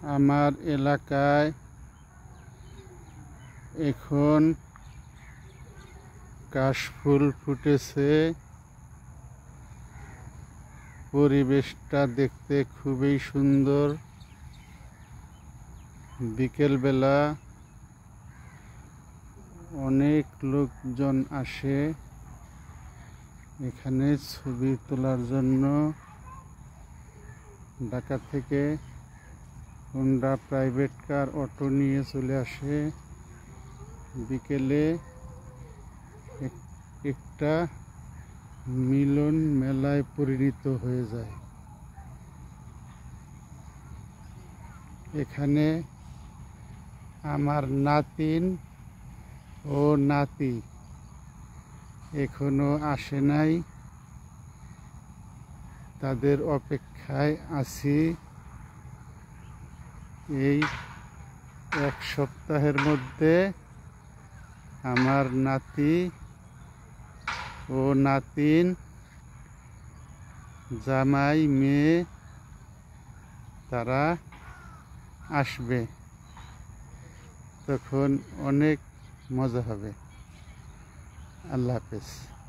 আমার এলাকায় এখন কাশফুল ফুটেছে। পরিবেশটা দেখতে খুবই সুন্দর। বিকেলবেলা অনেক লোকজন আসে এখানে ছবি তোলার জন্য। ঢাকা থেকে হোন্ডা প্রাইভেট কার, অটো নিয়ে চলে আসে। বিকেলে একটা মিলন মেলায় পরিণত হয়ে যায়। এখানে আমার নাতিন ও নাতি এখনো আসে নাই, তাদের অপেক্ষায় আছি। এই এক সপ্তাহের মধ্যে আমার নাতি ও নাতিন, জামাই, মেয়ে তারা আসবে। তখন অনেক মজা হবে। আল্লাহ হাফেজ।